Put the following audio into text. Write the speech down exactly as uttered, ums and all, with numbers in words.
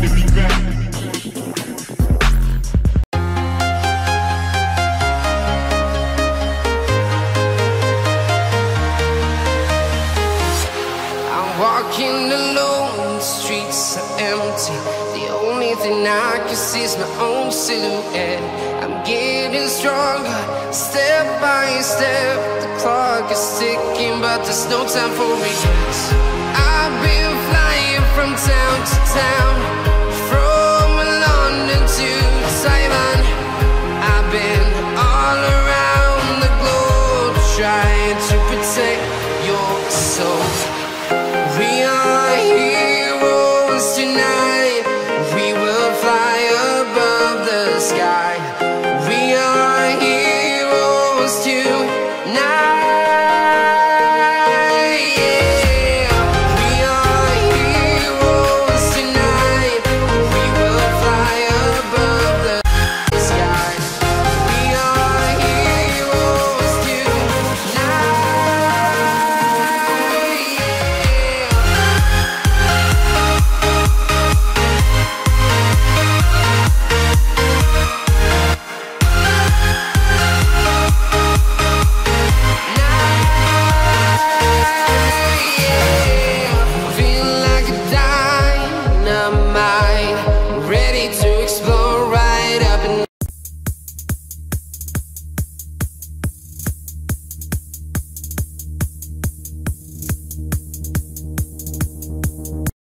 to be back. Walking alone, the streets are empty. The only thing I can see is my own silhouette. I'm getting stronger, step by step. The clock is ticking, but there's no time for regrets. I've been flying from town to town, from London to Taiwan. I've been all around the globe, trying to protect your soul.